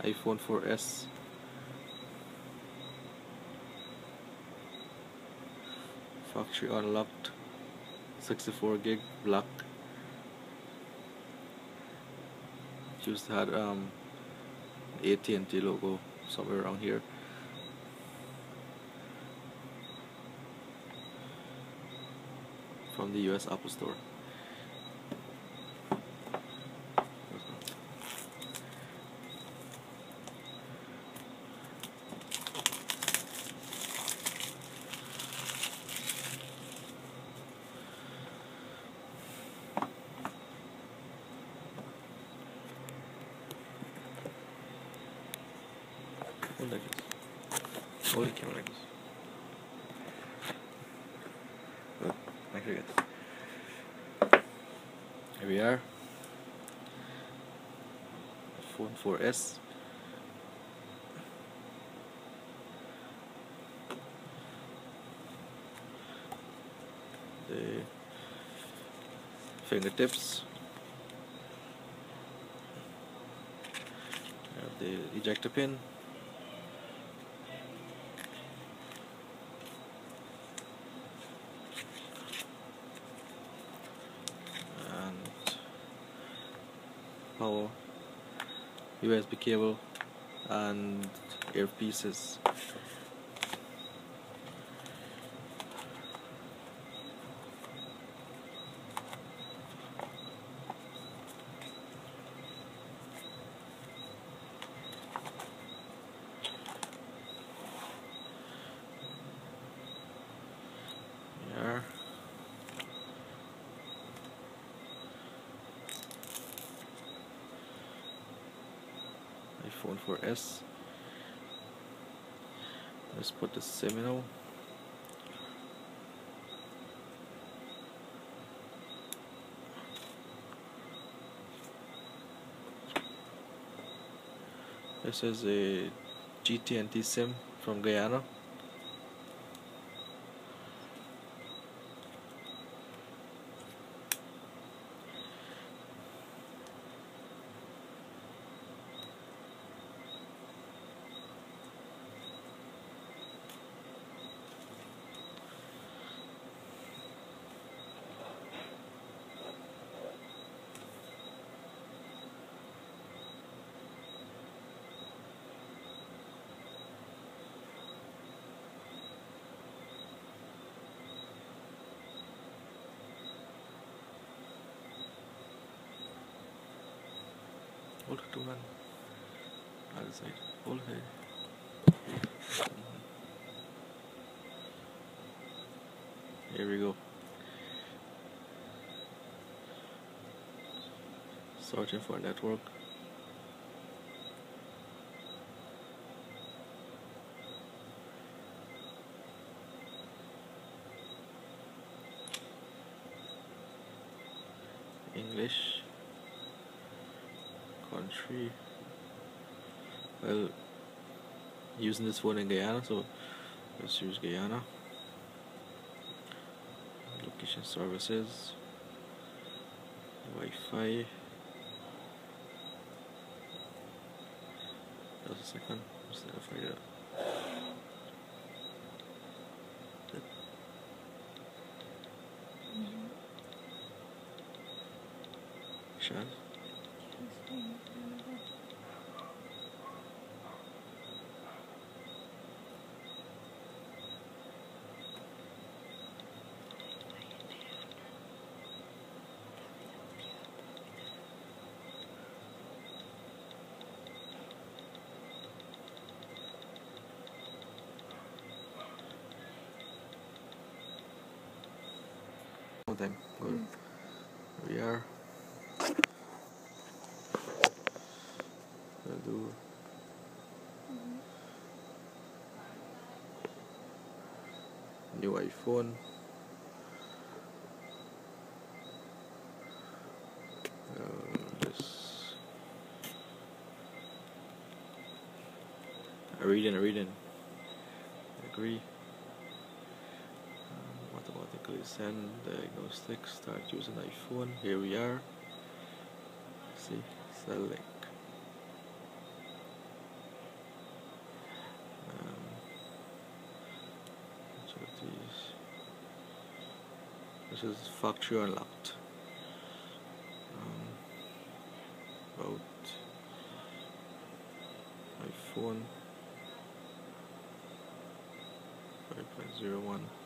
iPhone 4S. Factory unlocked, 64 gig black. Used to had AT&T logo somewhere around here. From the US Apple Store. Hold like this. Hold the camera like this. Look, like that. Here we are. iPhone 4S. The fingertips. Have the ejector pin. Power, USB cable, and earpieces. Here. iPhone 4S. Let's put the Seminole. This is a GT&T SIM from Guyana. Hold it to one. Other side. Hold it. Here we go. Searching for network. English. Country. Well, using this phone in Guyana, so let's use Guyana. Location services. Wi-Fi. Just a second. Just gotta figure it out. Shad. One time. Good. We are. We'll do. New iPhone. This. Reading. Agree. Automatically send diagnostic. Start using iPhone. Here we are. See, select. This is factory unlocked. About iPhone 5.01.